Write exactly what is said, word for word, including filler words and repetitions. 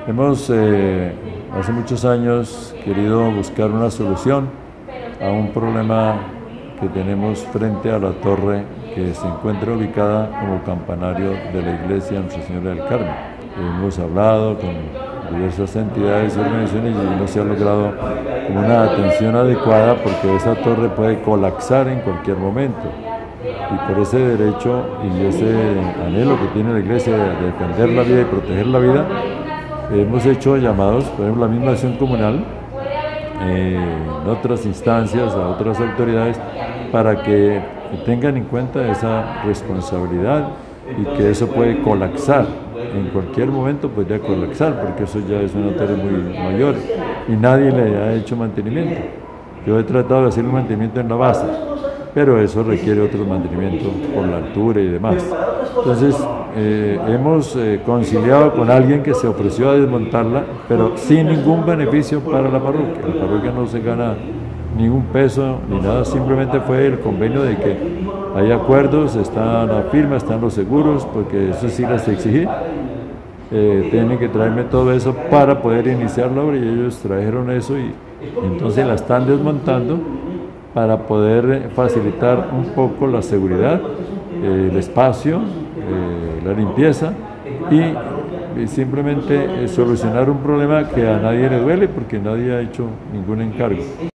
Hemos eh, hace muchos años querido buscar una solución a un problema que tenemos frente a la torre que se encuentra ubicada como campanario de la iglesia Nuestra Señora del Carmen. Hemos hablado con diversas entidades y organizaciones y no se ha logrado como una atención adecuada porque esa torre puede colapsar en cualquier momento. Y por ese derecho y ese anhelo que tiene la iglesia de defender la vida y proteger la vida, hemos hecho llamados, por ejemplo, la misma acción comunal, eh, en otras instancias, a otras autoridades, para que tengan en cuenta esa responsabilidad y que eso puede colapsar. En cualquier momento podría colapsar, porque eso ya es una torre muy mayor y nadie le ha hecho mantenimiento. Yo he tratado de hacer un mantenimiento en la base, pero eso requiere otro mantenimiento por la altura y demás. Entonces, eh, hemos eh, conciliado con alguien que se ofreció a desmontarla, pero sin ningún beneficio para la parroquia. La parroquia no se gana ningún peso ni nada, simplemente fue el convenio de que hay acuerdos, está la firma, están los seguros, porque eso sí les exigí. Eh, tienen que traerme todo eso para poder iniciar la obra y ellos trajeron eso y entonces la están desmontando para poder facilitar un poco la seguridad, eh, el espacio, eh, la limpieza y, y simplemente eh, solucionar un problema que a nadie le duele porque nadie ha hecho ningún encargo.